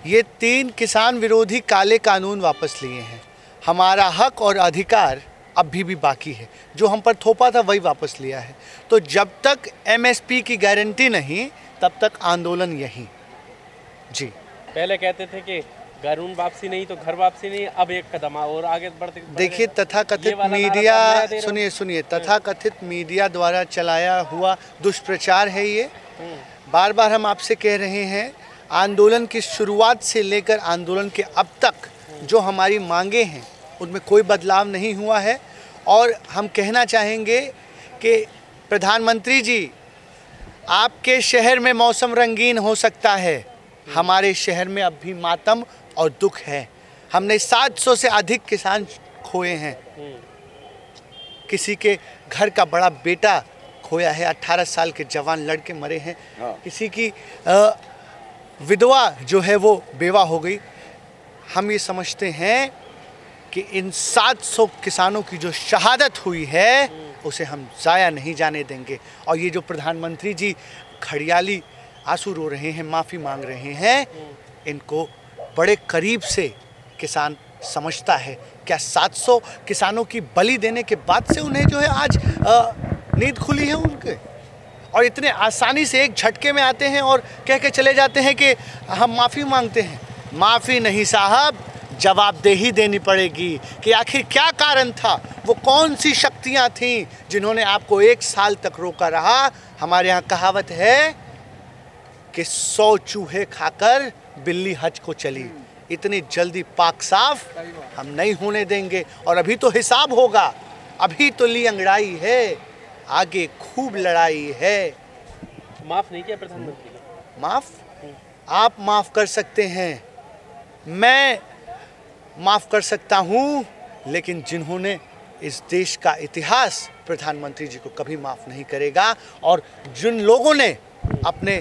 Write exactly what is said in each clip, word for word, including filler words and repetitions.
ये तीन किसान विरोधी काले कानून वापस लिए हैं। हमारा हक और अधिकार अभी भी बाकी है, जो हम पर थोपा था वही वापस लिया है। तो जब तक एमएसपी की गारंटी नहीं तब तक आंदोलन यही। जी, पहले कहते थे कि कानून वापसी नहीं तो घर वापसी नहीं, अब एक कदम और आगे बढ़ते। देखिए, तथाकथित मीडिया, सुनिए सुनिए तथाकथित मीडिया द्वारा चलाया हुआ दुष्प्रचार है ये। बार बार हम आपसे कह रहे हैं, आंदोलन की शुरुआत से लेकर आंदोलन के अब तक जो हमारी मांगे हैं उनमें कोई बदलाव नहीं हुआ है। और हम कहना चाहेंगे कि प्रधानमंत्री जी, आपके शहर में मौसम रंगीन हो सकता है, हमारे शहर में अब भी मातम और दुख है। हमने सात सौ से अधिक किसान खोए हैं। किसी के घर का बड़ा बेटा खोया है, अठारह साल के जवान लड़के मरे हैं। किसी की आ, विधवा जो है वो बेवा हो गई। हम ये समझते हैं कि इन सात सौ किसानों की जो शहादत हुई है उसे हम ज़ाया नहीं जाने देंगे। और ये जो प्रधानमंत्री जी खड़ियाली आंसू रो रहे हैं, माफ़ी मांग रहे हैं, इनको बड़े करीब से किसान समझता है। क्या सात सौ किसानों की बलि देने के बाद से उन्हें जो है आज नींद खुली है उनके? और इतने आसानी से एक झटके में आते हैं और कह के चले जाते हैं कि हम माफ़ी मांगते हैं। माफ़ी नहीं साहब, जवाबदेही देनी पड़ेगी कि आखिर क्या कारण था, वो कौन सी शक्तियां थीं जिन्होंने आपको एक साल तक रोका रहा। हमारे यहाँ कहावत है कि सौ चूहे खाकर बिल्ली हज को चली। इतनी जल्दी पाक साफ हम नहीं होने देंगे। और अभी तो हिसाब होगा, अभी तो ली अंगड़ाई है, आगे खूब लड़ाई है। माफ़ नहीं किया प्रधानमंत्री ने? माफ़ आप माफ़ कर सकते हैं, मैं माफ़ कर सकता हूँ, लेकिन जिन्होंने इस देश का इतिहास प्रधानमंत्री जी को कभी माफ़ नहीं करेगा। और जिन लोगों ने अपने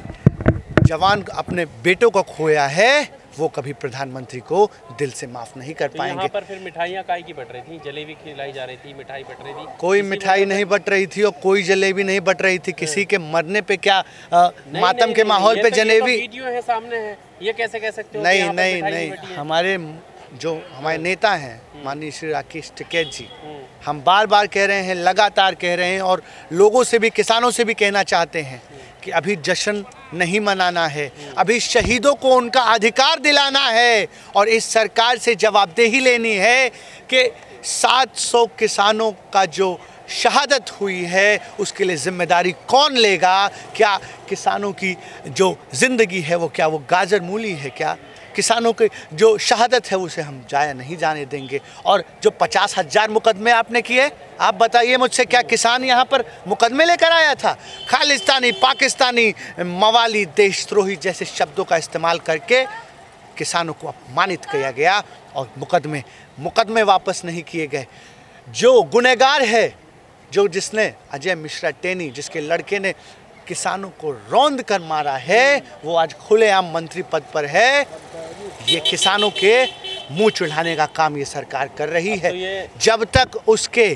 जवान, अपने बेटों को खोया है, वो कभी प्रधानमंत्री को दिल से माफ़ नहीं कर तो पाएंगे। यहाँ पर फिर मिठाइयाँ काहे की बट रही थी? जलेबी खिलाई जा रही थी, मिठाई बट रही थी। कोई मिठाई नहीं बट रही थी और कोई जलेबी नहीं बट रही थी। किसी के मरने पे क्या आ, मातम के माहौल पे जलेबी? वीडियो है सामने है, ये कैसे कह सकते हो? नहीं नहीं नहीं, हमारे जो हमारे नेता हैं माननीय श्री राकेश टिकैत जी, हम बार बार कह रहे हैं, लगातार कह रहे हैं और लोगों से भी, किसानों से भी कहना चाहते हैं कि अभी जश्न नहीं मनाना है, अभी शहीदों को उनका अधिकार दिलाना है। और इस सरकार से जवाबदेही लेनी है कि सात सौ किसानों का जो शहादत हुई है उसके लिए जिम्मेदारी कौन लेगा? क्या किसानों की जो ज़िंदगी है वो क्या वो गाजर मूली है क्या? किसानों के जो शहादत है उसे हम जाया नहीं जाने देंगे। और जो पचास हजार मुकदमे आपने किए, आप बताइए मुझसे, क्या किसान यहाँ पर मुकदमे लेकर आया था? खालिस्तानी, पाकिस्तानी, मवाली, देशद्रोही जैसे शब्दों का इस्तेमाल करके किसानों को अपमानित किया गया और मुकदमे मुकदमे वापस नहीं किए गए। जो गुनहगार है, जो जिसने अजय मिश्रा टेनी, जिसके लड़के ने किसानों को रौंद कर मारा है, वो आज खुलेआम मंत्री पद पर है। ये किसानों के मुंह चढ़ाने का काम ये सरकार कर रही है। जब तक उसके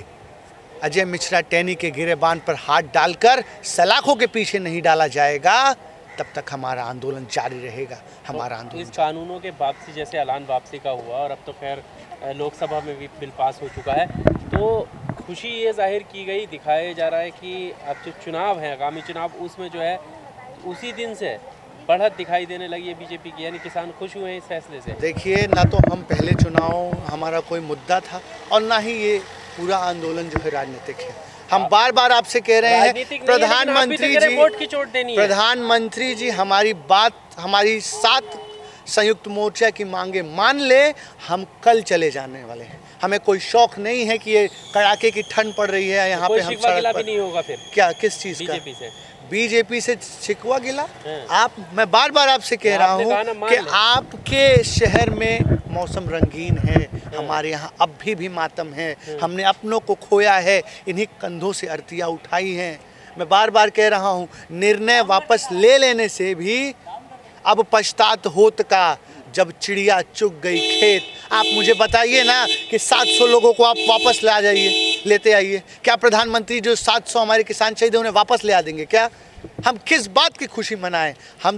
अजय मिश्रा टेनी के गिरेबान पर हाथ डालकर सलाखों के पीछे नहीं डाला जाएगा, तब तक हमारा आंदोलन जारी रहेगा। हमारा तो आंदोलन इस कानूनों के वापसी, जैसे ऐलान वापसी का हुआ और अब तो खैर लोकसभा में भी बिल पास हो चुका है, तो खुशी ये जाहिर की गई, दिखाया जा रहा है कि अब जो चुनाव है, आगामी चुनाव, उसमें जो है उसी दिन से बढ़त दिखाई देने लगी है बीजेपी की, यानी किसान खुश हुए हैं इस फैसले से। देखिए, ना तो हम पहले चुनाव हमारा कोई मुद्दा था और ना ही ये पूरा आंदोलन जो है राजनीतिक है। हम बार बार आपसे कह रहे हैं, प्रधानमंत्री जी वोट की चोट देनी है। प्रधानमंत्री जी हमारी बात, हमारी सात संयुक्त मोर्चा की मांगे मान ले, हम कल चले जाने वाले हैं। हमें कोई शौक नहीं है कि ये कड़ाके की ठंड पड़ रही है यहाँ पे हम सड़क पर। नहीं होगा फिर क्या, किस चीज़ का? बीजेपी से बीजेपी से शिकवा गिला? आप, मैं बार बार आपसे कह रहा हूँ कि आपके शहर में मौसम रंगीन है, हमारे यहाँ अब भी भी मातम है। हमने अपनों को खोया है, इन्हीं कंधों से अर्तियाँ उठाई हैं। मैं बार बार कह रहा हूँ, निर्णय वापस ले लेने से भी अब पछतात होत का, जब चिड़िया चुग गई खेत। आप मुझे बताइए ना कि सात सौ लोगों को आप वापस ला जाइए, लेते आइए। क्या प्रधानमंत्री जो सात सौ हमारे किसान शहीद हैं उन्हें वापस ले आ देंगे क्या? हम किस बात की खुशी मनाएं? हम तो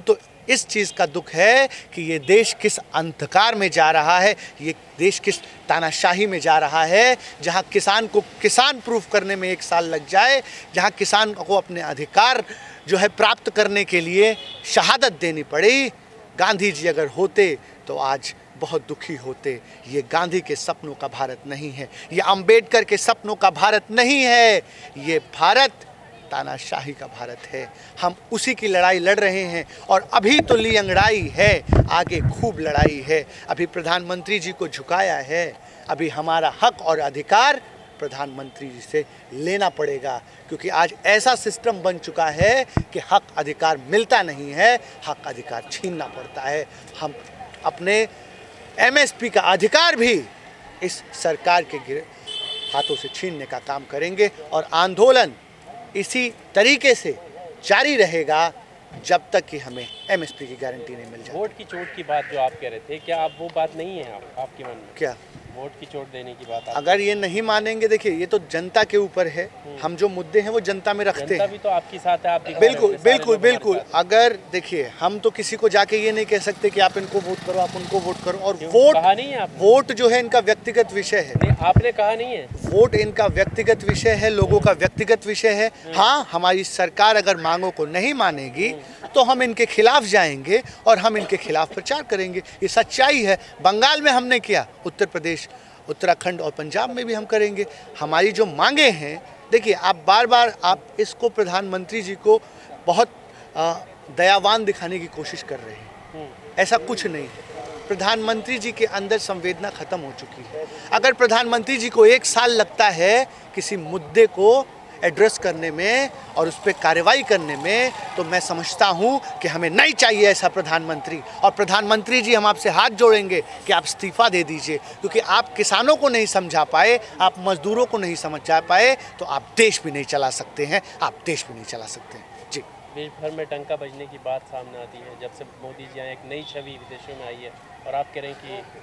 इस चीज़ का दुख है कि ये देश किस अंधकार में जा रहा है, ये देश किस तानाशाही में जा रहा है, जहाँ किसान को किसान प्रूफ करने में एक साल लग जाए, जहाँ किसान को अपने अधिकार जो है प्राप्त करने के लिए शहादत देनी पड़ी। गांधी जी अगर होते तो आज बहुत दुखी होते। ये गांधी के सपनों का भारत नहीं है, ये अंबेडकर के सपनों का भारत नहीं है, ये भारत तानाशाही का भारत है। हम उसी की लड़ाई लड़ रहे हैं और अभी तो ली अंगड़ाई है, आगे खूब लड़ाई है। अभी प्रधानमंत्री जी को झुकाया है, अभी हमारा हक और अधिकार प्रधानमंत्री जी से लेना पड़ेगा, क्योंकि आज ऐसा सिस्टम बन चुका है कि हक अधिकार मिलता नहीं है, हक अधिकार छीनना पड़ता है। हम अपने एमएसपी का अधिकार भी इस सरकार के हाथों से छीनने का काम करेंगे और आंदोलन इसी तरीके से जारी रहेगा जब तक कि हमें एमएसपी की गारंटी नहीं मिल जाए। वोट की चोट की बात जो आप कह रहे थे, क्या आप वो बात नहीं है आप, आपके मन में? क्या वोट की चोट देने की बात? अगर ये नहीं मानेंगे, देखिए ये तो जनता के ऊपर है, हम जो मुद्दे हैं वो जनता में रखते जनता हैं। भी तो आपके साथ है, आप दिखा बिल्कुल रहे हैं, सारे बिल्कुल लोग बिल्कुल। हमारे साथ अगर देखिए हम तो किसी को जाके ये नहीं कह सकते कि आप इनको वोट करो, आप उनको वोट करो। और क्यों? वोट कहा नहीं है आपने? वोट जो है इनका व्यक्तिगत विषय है। नहीं, आपने कहा नहीं है। वोट इनका व्यक्तिगत विषय है, लोगों का व्यक्तिगत विषय है। हाँ, हमारी सरकार अगर मांगों को नहीं मानेगी तो हम इनके खिलाफ जाएंगे और हम इनके खिलाफ प्रचार करेंगे। ये सच्चाई है। बंगाल में हमने किया, उत्तर प्रदेश, उत्तराखंड और पंजाब में भी हम करेंगे। हमारी जो मांगे हैं, देखिए आप बार बार आप इसको प्रधानमंत्री जी को बहुत आ, दयावान दिखाने की कोशिश कर रहे हैं। ऐसा कुछ नहीं है। प्रधानमंत्री जी के अंदर संवेदना खत्म हो चुकी है। अगर प्रधानमंत्री जी को एक साल लगता है किसी मुद्दे को एड्रेस करने में और उस पर कार्रवाई करने में, तो मैं समझता हूं कि हमें नहीं चाहिए ऐसा प्रधानमंत्री। और प्रधानमंत्री जी, हम आपसे हाथ जोड़ेंगे कि आप इस्तीफा दे दीजिए, क्योंकि आप किसानों को नहीं समझा पाए, आप मजदूरों को नहीं समझा पाए, तो आप देश भी नहीं चला सकते हैं, आप देश भी नहीं चला सकते हैं। जी, देश भर में टंका बजने की बात सामने आती है जब से मोदी जी आए, एक नई छवि विदेशों में आई है, और आप कह रहे हैं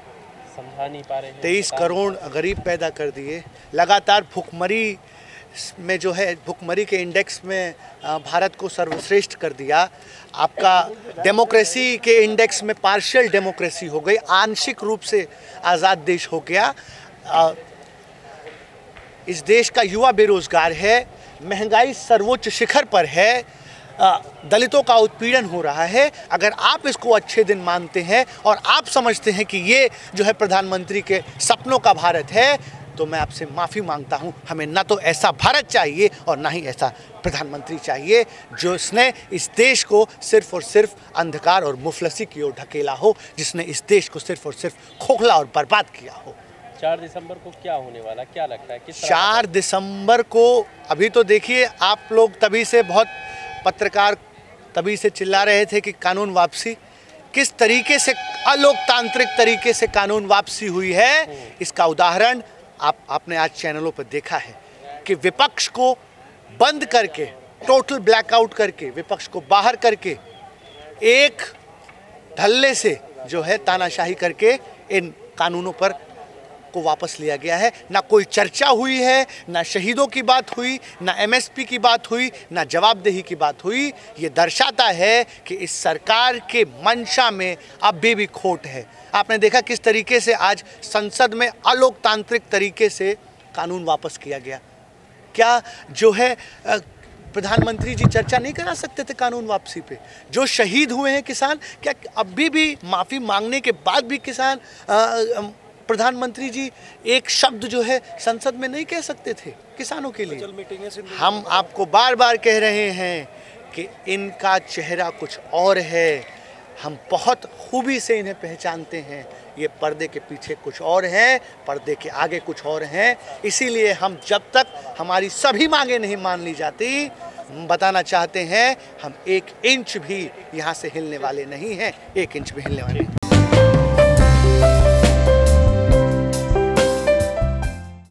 कि समझा नहीं पा रहे हैं। तेईस करोड़ गरीब पैदा कर दिए, लगातार भुखमरी में जो है भुखमरी के इंडेक्स में भारत को सर्वश्रेष्ठ कर दिया। आपका डेमोक्रेसी के इंडेक्स में पार्शियल डेमोक्रेसी हो गई, आंशिक रूप से आज़ाद देश हो गया। इस देश का युवा बेरोजगार है, महंगाई सर्वोच्च शिखर पर है, दलितों का उत्पीड़न हो रहा है। अगर आप इसको अच्छे दिन मानते हैं और आप समझते हैं कि ये जो है प्रधानमंत्री के सपनों का भारत है, तो मैं आपसे माफ़ी मांगता हूं। हमें ना तो ऐसा भारत चाहिए और ना ही ऐसा प्रधानमंत्री चाहिए जो इसने इस देश को सिर्फ और सिर्फ अंधकार और मुफलसी की ओर ढकेला हो, जिसने इस देश को सिर्फ और सिर्फ खोखला और बर्बाद किया हो। चार दिसंबर को क्या होने वाला, क्या लगता है? किस चार दिसंबर को अभी तो देखिए, आप लोग तभी से बहुत पत्रकार तभी से चिल्ला रहे थे कि कानून वापसी, किस तरीके से अलोकतांत्रिक तरीके से कानून वापसी हुई है, इसका उदाहरण आप आपने आज चैनलों पर देखा है कि विपक्ष को बंद करके, टोटल ब्लैकआउट करके, विपक्ष को बाहर करके, एक ढल्ले से जो है तानाशाही करके इन कानूनों पर को वापस लिया गया है। ना कोई चर्चा हुई है, ना शहीदों की बात हुई, ना एमएसपी की बात हुई, ना जवाबदेही की बात हुई। ये दर्शाता है कि इस सरकार के मंशा में अभी भी खोट है। आपने देखा किस तरीके से आज संसद में अलोकतांत्रिक तरीके से कानून वापस किया गया। क्या जो है प्रधानमंत्री जी चर्चा नहीं करा सकते थे कानून वापसी पे? जो शहीद हुए हैं किसान, क्या अभी भी माफ़ी मांगने के बाद भी किसान आ, प्रधानमंत्री जी एक शब्द जो है संसद में नहीं कह सकते थे किसानों के लिए? हम आपको बार बार कह रहे हैं कि इनका चेहरा कुछ और है। हम बहुत खूबी से इन्हें पहचानते हैं। ये पर्दे के पीछे कुछ और हैं, पर्दे के आगे कुछ और हैं। इसीलिए हम जब तक हमारी सभी मांगे नहीं मान ली जाती, बताना चाहते हैं हम एक इंच भी यहाँ से हिलने वाले नहीं हैं, एक इंच भी हिलने वाले नहीं।